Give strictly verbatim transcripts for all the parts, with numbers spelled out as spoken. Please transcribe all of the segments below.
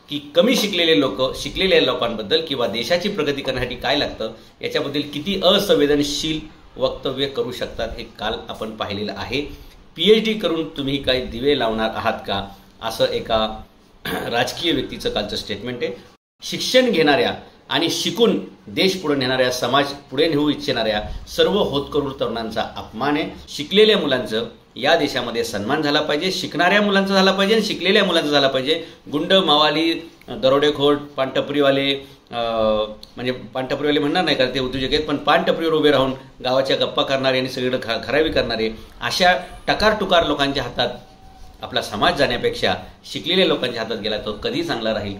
की कमी शिकलेले लोक शिकलेल्या लोकांबद्दल किंवा देशाची प्रगती करण्यासाठी काय लागतं याच्याबद्दल किती असंवेदनशील वक्तव्य करू शकतात हे काल आपण पाहिलेलं आहे। पीएचडी करून तुम्ही काही दिवे लावणार आहात का, असं एका राजकीय व्यक्तीचं कालचं स्टेटमेंट आहे। शिक्षण घेणाऱ्या आणि शिकून देश पुढे नेणाऱ्या, समाज पुढे नेऊ इच्छिणाऱ्या सर्व होतकरू तरुणांचा अपमान आहे। शिकलेल्या मुलांचं या देशामध्ये सन्मान झाला पाहिजे, शिकणाऱ्या मुलांचा झाला पाहिजे आणि शिकलेल्या मुलांचा झाला पाहिजे। गुंड, मावाली, दरोडेखोर, पानटपरीवाले, म्हणजे पानटपरीवाले म्हणणार नाही कारण ते उद्योजक आहेत, पण पानटपरीवर उभे राहून गावाच्या गप्पा करणारे आणि सगळीकडे ख खराबी करणारे अशा टकार टुकार लोकांच्या हातात आपला समाज जाण्यापेक्षा शिकलेल्या लोकांच्या हातात गेला तो कधी चांगला राहील।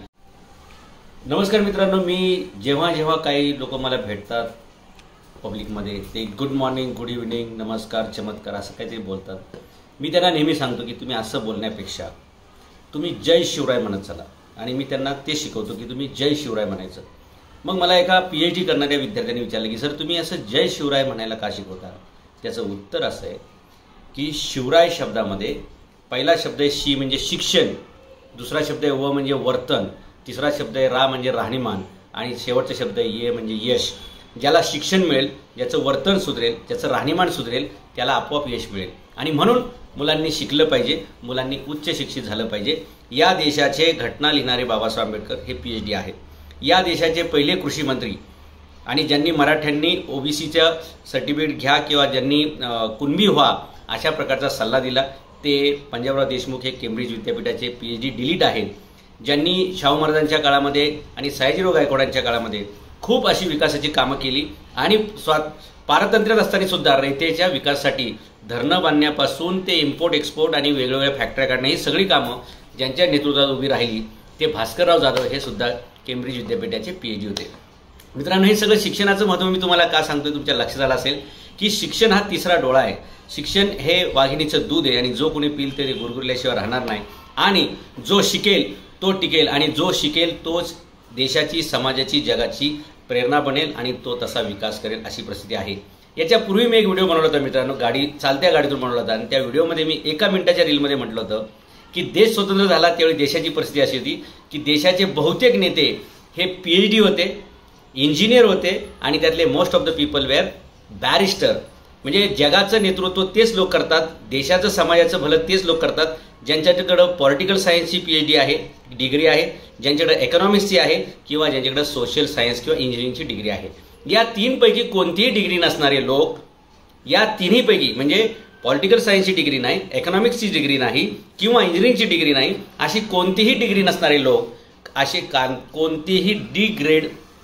नमस्कार मित्रांनो, मी जेव्हा जेव्हा काही लोक मला भेटतात पब्लिकमध्ये ते गुड मॉर्निंग, गुड इव्हनिंग, नमस्कार, चमत्कार असं काहीतरी बोलतात, मी त्यांना नेहमी सांगतो की तुम्ही असं बोलण्यापेक्षा तुम्ही जय शिवराय म्हणत चला, आणि मी त्यांना ते शिकवतो की तुम्ही जय शिवराय म्हणायचं। मग मला एका पीएचडी करणाऱ्या विद्यार्थ्यांनी विचारलं की सर तुम्ही असं जय शिवराय म्हणायला का शिकवता? त्याचं उत्तर असं आहे की शिवराय शब्दामध्ये पहिला शब्द आहे शी म्हणजे शिक्षण, दुसरा शब्द आहे व म्हणजे वर्तन, तिसरा शब्द आहे रा म्हणजे राहणीमान, आणि शेवटचा शब्द आहे ये म्हणजे यश। ज्याला शिक्षण मिळेल, ज्याचं वर्तन सुधरेल, ज्याचं राहणीमान सुधरेल त्याला आपोआप यश मिळेल। आणि म्हणून मुलांनी शिकलं पाहिजे, मुलांनी उच्च शिक्षित झालं पाहिजे। या देशाचे घटना लिहिणारे बाबासाहेब आंबेडकर हे पीएचडी आहेत। या देशाचे पहिले कृषी मंत्री आणि ज्यांनी मराठ्यांनी ओबीसीचं सर्टिफिकेट घ्या किंवा ज्यांनी कुणबी व्हा अशा प्रकारचा सल्ला दिला ते पंजाबराव देशमुख हे केम्ब्रिज विद्यापीठाचे पीएचडी डिलीट आहेत, ज्यांनी शाहू महाराजांच्या काळामध्ये आणि सयाजीराव गायकवाडांच्या काळामध्ये खूप अशी विकासाची कामं केली आणि स्वा पारतंत्र्यात असताना सुद्धा रयतेच्या विकासासाठी धरणं बांधण्यापासून ते इम्पोर्ट एक्सपोर्ट आणि वेगवेगळ्या फॅक्टऱ्या काढणं ही सगळी कामं ज्यांच्या नेतृत्वात उभी राहिली ते भास्करराव जाधव हे सुद्धा केम्ब्रिज विद्यापीठाचे पीएचडी होते। मित्रांनो, हे सगळं शिक्षणाचं महत्त्व मी तुम्हाला का सांगतोय तुमच्या लक्षात आलं असेल की शिक्षण हा तिसरा डोळा आहे। शिक्षण हे वाघिणीचं दूध आहे आणि जो कोणी पिल ते गुरगुरल्याशिवाय राहणार नाही, आणि जो शिकेल तो टिकेल, आणि जो शिकेल तोच देशाची, समाजाची, जगाची प्रेरणा बनेल आणि तो तसा विकास करेल अशी परिस्थिती आहे। याच्यापूर्वी मी एक व्हिडिओ बनवला होता मित्रांनो, गाडी चालत्या गाडीतून बनवला होता, आणि त्या व्हिडिओमध्ये मी एका मिनिटाच्या रीलमध्ये म्हटलं होतं की देश स्वतंत्र झाला त्यावेळी देशाची परिस्थिती अशी होती की देशाचे बहुतेक नेते हे पीएचडी होते, इंजिनियर होते, आणि त्यातले most of the people were barrister. म्हणजे जगाचं नेतृत्व तेच लोक करतात, देशाचं समाजाचं भलं तेच लोक करतात ज्यांच्याकडं पॉलिटिकल सायन्सची पीएचडी आहे, डिग्री आहे, ज्यांच्याकडे इकॉनॉमिक्सची आहे किंवा ज्यांच्याकडे सोशल सायन्स किंवा इंजिनिअरिंगची डिग्री आहे। या तीनपैकी कोणतीही डिग्री नसणारे लोक, या तिन्हीपैकी म्हणजे पॉलिटिकल सायन्सची डिग्री नाही, इकॉनॉमिक्सची डिग्री नाही किंवा इंजिनिअरिंगची डिग्री नाही, अशी कोणतीही डिग्री नसणारे लोक असे का कोणतीही डी ग्रेड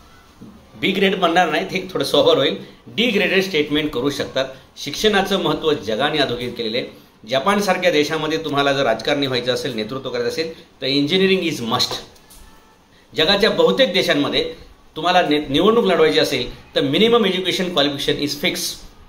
बी ग्रेड म्हणणार नाही, ते थोडं सोबर होईल, डी ग्रेडेड स्टेटमेंट करू शकतात। शिक्षणाचं महत्त्व जगाने अधोगत केलेले आहे। जपानसारख्या देशामध्ये तुम्हाला जर राजकारणी व्हायचं असेल, नेतृत्व करायचं असेल तर इंजिनिअरिंग इज मस्ट। जगाच्या बहुतेक देशांमध्ये तुम्हाला निवडणूक लढवायची असेल तर minimum education qualification is fix.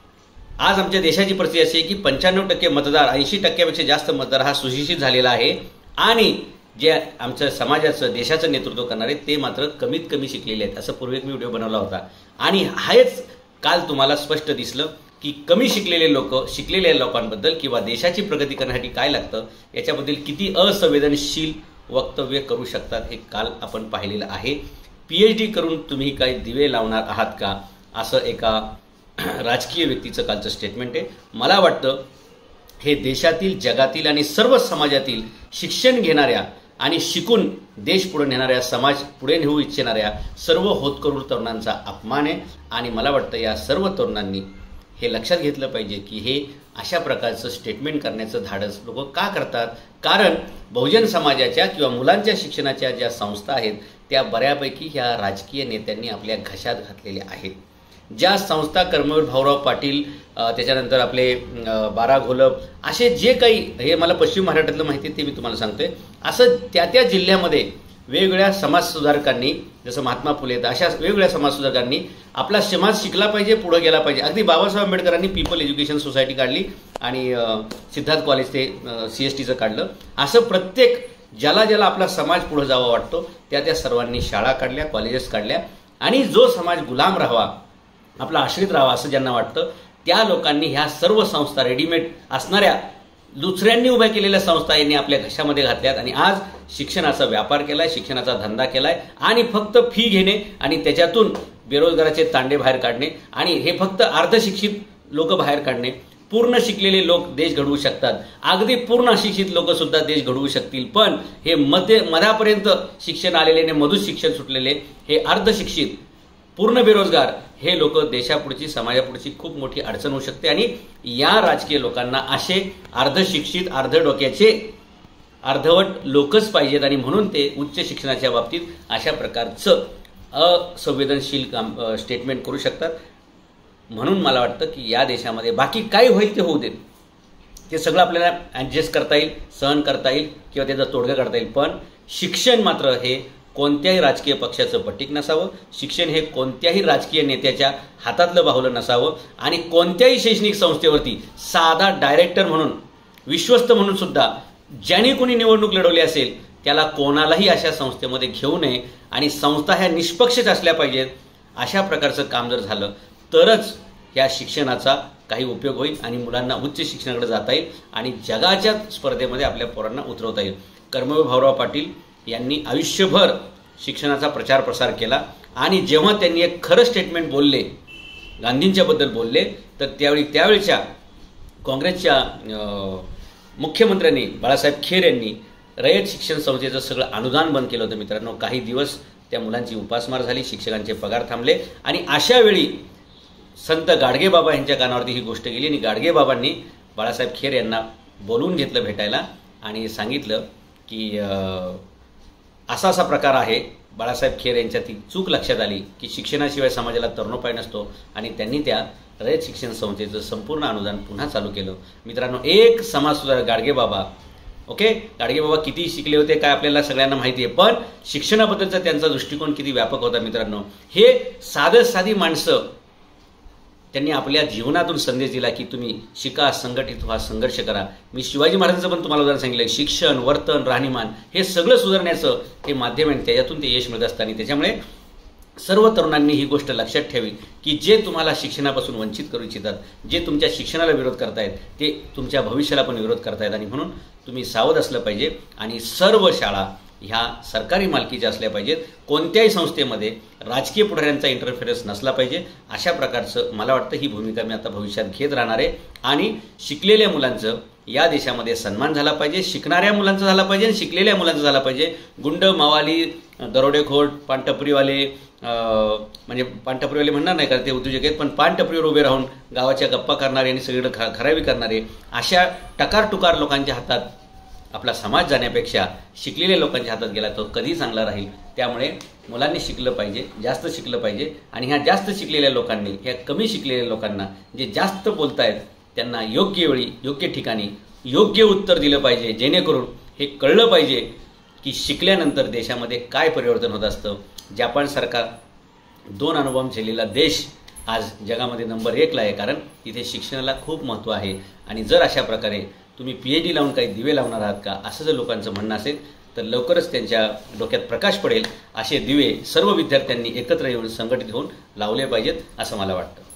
आज आमच्या देशाची परिस्थिती अशी आहे की पंच्याण्णव टक्के मतदार, ऐंशी टक्क्यापेक्षा जास्त मतदार हा सुशिक्षित झालेला आहे, आणि जे आमच्या समाजाचं, देशाचं नेतृत्व करणारे ते मात्र कमीत कमी शिकलेले आहेत। असं पूर्वी एक मी व्हिडिओ बनवला होता, आणि हेच काल तुम्हाला स्पष्ट दिसलं की कमी शिकलेले लोक शिकलेल्या लोकांबद्दल किंवा देशाची प्रगती करण्यासाठी काय लागतं याच्याबद्दल किती असंवेदनशील वक्तव्य करू शकतात हे काल आपण पाहिलेलं आहे। पीएचडी करून तुम्ही काही दिवे लावणार आहात का, असं एका राजकीय व्यक्तीचं कालचं स्टेटमेंट आहे। मला वाटतं हे देशातील, जगातील आणि सर्व समाजातील शिक्षण घेणाऱ्या आणि शिकून देश पुढे नेणाऱ्या, समाज पुढे नेऊ इच्छिणाऱ्या सर्व होतकरू तरुणांचा अपमान आहे, आणि मला वाटतं या सर्व तरुणांनी हे लक्षात घेतलं पाहिजे की हे अशा प्रकारचं स्टेटमेंट करण्याचं धाडस लोक का करतात। कारण बहुजन समाजाच्या किंवा मुलांच्या शिक्षणाच्या ज्या संस्था आहेत त्या बऱ्यापैकी ह्या राजकीय नेत्यांनी आपल्या घशात घातलेल्या आहेत। ज्या संस्था कर्मवीर भाऊराव पाटील, त्याच्यानंतर आपले बारा घोलप, असे जे काही, हे मला पश्चिम महाराष्ट्रातलं माहिती ते मी तुम्हाला सांगतोय, असं त्या त्या जिल्ह्यामध्ये वेगवेगळ्या समाजसुधारकांनी, जसं महात्मा फुले, अशा वेगवेगळ्या समाजसुधारकांनी आपला समाज शिकला पाहिजे, पुढे गेला पाहिजे। अगदी बाबासाहेब आंबेडकरांनी पीपल एज्युकेशन सोसायटी काढली आणि सिद्धार्थ कॉलेज ते सीएसटीचं काढलं। असं प्रत्येक ज्याला ज्याला आपला समाज पुढे जावा वाटतो त्या त्या सर्वांनी शाळा काढल्या, कॉलेजेस काढल्या, आणि जो समाज गुलाम राहावा, आपला आश्रित राहावा असं ज्यांना वाटतं त्या लोकांनी ह्या सर्व संस्था, रेडीमेड असणाऱ्या दुसऱ्यांनी उभ्या केलेल्या संस्था यांनी आपल्या घशामध्ये घातल्यात आणि आज शिक्षणाचा व्यापार केलाय, शिक्षणाचा धंदा केलाय आणि फक्त फी घेणे आणि त्याच्यातून बेरोजगाराचे तांडे बाहेर काढणे आणि हे फक्त अर्धशिक्षित लोक बाहेर काढणे. पूर्ण शिकलेले लोक देश घडवू शकतात, अगदी पूर्ण अशिक्षित लोक सुद्धा देश घडवू शकतील, पण हे मध्ये मधापर्यंत शिक्षण आलेले आणि मधून शिक्षण सुटलेले हे अर्धशिक्षित पूर्ण बेरोजगार हे लोक देशापुढची समाजापुढची खूप मोठी अडचण होऊ शकते. आणि या राजकीय लोकांना असे अर्धशिक्षित अर्ध डोक्याचे अर्धवट लोकच पाहिजेत आणि म्हणून ते उच्च शिक्षणाच्या बाबतीत अशा प्रकारचं असंवेदनशील काम स्टेटमेंट करू शकतात. म्हणून मला वाटतं की या देशामध्ये बाकी काय होईल ते होऊ देत, ते सगळं आपल्याला ॲडजस्ट करता येईल, सहन करता येईल किंवा त्याचा तोडगा करता येईल, पण शिक्षण मात्र हे कोणत्याही राजकीय पक्षाचं पटीक नसावं, शिक्षण हे कोणत्याही राजकीय नेत्याच्या हातातलं बाहुलं नसावं आणि कोणत्याही शैक्षणिक संस्थेवरती साधा डायरेक्टर म्हणून विश्वस्त म्हणून सुद्धा ज्याने कोणी निवडणूक लढवली असेल त्याला कोणालाही अशा संस्थेमध्ये घेऊ नये आणि संस्था ह्या निष्पक्षच असल्या पाहिजेत. अशा प्रकारचं काम जर झालं तरच या शिक्षणाचा काही उपयोग होईल आणि मुलांना उच्च शिक्षणाकडे जाता येईल आणि जगाच्या स्पर्धेमध्ये आपल्या पोरांना उतरवता येईल. कर्मवीर भाऊराव पाटील यांनी आयुष्यभर शिक्षणाचा प्रचार प्रसार केला आणि जेव्हा त्यांनी एक खरं स्टेटमेंट बोलले, गांधींच्याबद्दल बोलले, तर त्यावेळी त्यावेळच्या काँग्रेसच्या मुख्यमंत्र्यांनी बाळासाहेब खेर यांनी रयत शिक्षण संस्थेचं सगळं अनुदान बंद केलं होतं. मित्रांनो, काही दिवस त्या मुलांची उपासमार झाली, शिक्षकांचे पगार थांबले आणि अशा वेळी संत गाडगेबाबा यांच्या कानावरती ही गोष्ट गेली आणि गाडगेबाबांनी बाळासाहेब खेर यांना बोलवून घेतलं भेटायला आणि सांगितलं की असा असा प्रकार आहे. बाळासाहेब खेर यांच्या ती चूक लक्षात आली की शिक्षणाशिवाय समाजाला तरणोपाय नसतो आणि त्यांनी त्या रयत शिक्षण संस्थेचं संपूर्ण अनुदान पुन्हा चालू केलं. मित्रांनो, एक समाजसुधारक गाडगेबाबा, ओके, गाडगेबाबा किती शिकले होते काय आपल्याला सगळ्यांना माहिती आहे, पण शिक्षणाबद्दलचा त्यांचा दृष्टिकोन किती व्यापक होता. मित्रांनो, हे साधं साधी माणसं त्यांनी आपल्या जीवनातून संदेश दिला की तुम्ही शिका, संघटित व्हा, संघर्ष करा. मी शिवाजी महाराजांचं पण तुम्हाला उदाहरण सांगितलं, शिक्षण, वर्तन, राहणीमान हे सगळं सुधारण्याचं हे माध्यम आहे, त्याच्यातून ते यश मिळत असतं. आणि त्याच्यामुळे सर्व तरुणांनी ही गोष्ट लक्षात ठेवी की जे तुम्हाला शिक्षणापासून वंचित करू इच्छितात, जे तुमच्या शिक्षणाला विरोध करतायत, ते तुमच्या भविष्याला पण विरोध करतायत आणि म्हणून तुम्ही सावध असलं पाहिजे. आणि सर्व शाळा ह्या सरकारी मालकीच्या असल्या पाहिजेत, कोणत्याही संस्थेमध्ये राजकीय पुढाऱ्यांचा इंटरफेरन्स नसला पाहिजे. अशा प्रकारचं मला वाटतं ही भूमिका मी आता भविष्यात घेत राहणार आहे. आणि शिकलेल्या मुलांचं या देशामध्ये सन्मान झाला पाहिजे, शिकणाऱ्या मुलांचा झाला पाहिजे आणि शिकलेल्या मुलांचा झाला पाहिजे. गुंड, मावाली, दरोडेखोर, पानटपरीवाले, म्हणजे पानटपरीवाले म्हणणार नाही का, ते उद्योजक आहेत, पण पानटपरीवर उभे राहून गावाच्या गप्पा करणारे आणि सगळीकडे ख खराबी करणारे अशा टकार टुकार लोकांच्या हातात आपला समाज जाण्यापेक्षा शिकलेल्या लोकांच्या हातात गेला तो कधी चांगला राहील. त्यामुळे मुलांनी शिकलं पाहिजे, जास्त शिकलं पाहिजे आणि ह्या जास्त शिकलेल्या लोकांनी ह्या कमी शिकलेल्या लोकांना जे जास्त बोलतायत त्यांना योग्य वेळी योग्य ठिकाणी योग्य उत्तर दिलं पाहिजे, जेणेकरून हे कळलं पाहिजे की शिकल्यानंतर देशामध्ये काय परिवर्तन होत असतं. जपानसारखा दोन अनुभव झेललेला देश आज जगामध्ये नंबर एकला आहे, कारण तिथे शिक्षणाला खूप महत्त्व आहे. आणि जर अशा प्रकारे तुम्ही पी एच डी लावून काही दिवे लावणार आहात का, असं जर लोकांचं म्हणणं असेल तर लवकरच त्यांच्या डोक्यात प्रकाश पडेल. असे दिवे सर्व विद्यार्थ्यांनी एकत्र येऊन संघटित होऊन लावले पाहिजेत असं मला वाटतं.